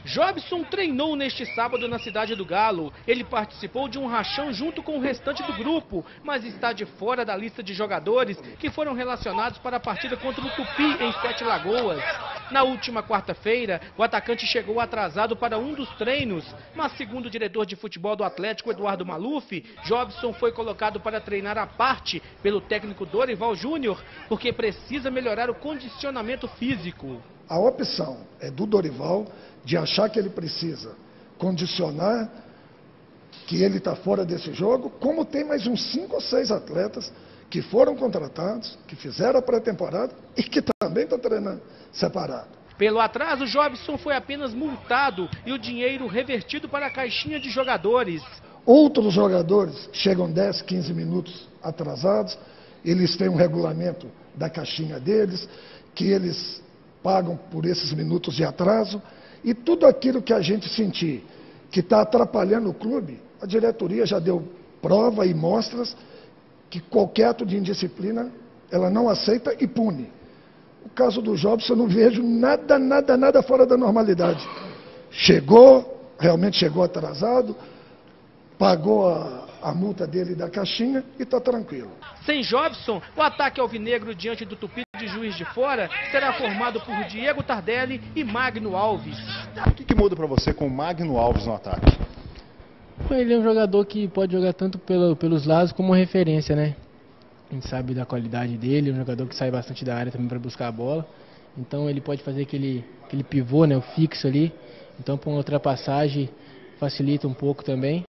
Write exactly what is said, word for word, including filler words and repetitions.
Jobson treinou neste sábado na cidade do Galo. Ele participou de um rachão junto com o restante do grupo, mas está de fora da lista de jogadores que foram relacionados para a partida contra o Tupi em Sete Lagoas. Na última quarta-feira, o atacante chegou atrasado para um dos treinos, mas segundo o diretor de futebol do Atlético, Eduardo Maluf, Jobson foi colocado para treinar à parte pelo técnico Dorival Júnior, porque precisa melhorar o condicionamento físico. A opção é do Dorival de achar que ele precisa condicionar, que ele está fora desse jogo, como tem mais uns cinco ou seis atletas que foram contratados, que fizeram a pré-temporada e que também estão treinando separado. Pelo atraso, Jobson foi apenas multado e o dinheiro revertido para a caixinha de jogadores. Outros jogadores chegam dez, quinze minutos atrasados, eles têm um regulamento da caixinha deles, que eles pagam por esses minutos de atraso, e tudo aquilo que a gente sentir que está atrapalhando o clube, a diretoria já deu prova e mostras que qualquer ato de indisciplina ela não aceita e pune. O caso do Jobson eu não vejo nada, nada, nada fora da normalidade. Chegou, realmente chegou atrasado, pagou a, a multa dele da caixinha e está tranquilo. Sem Jobson, o ataque alvinegro diante do Tupi de Juiz de Fora será formado por Diego Tardelli e Magno Alves. O que, que muda para você com o Magno Alves no ataque? Ele é um jogador que pode jogar tanto pelo, pelos lados como referência, né? A gente sabe da qualidade dele, é um jogador que sai bastante da área também para buscar a bola. Então ele pode fazer aquele, aquele pivô, né, o fixo ali. Então para uma ultrapassagem facilita um pouco também.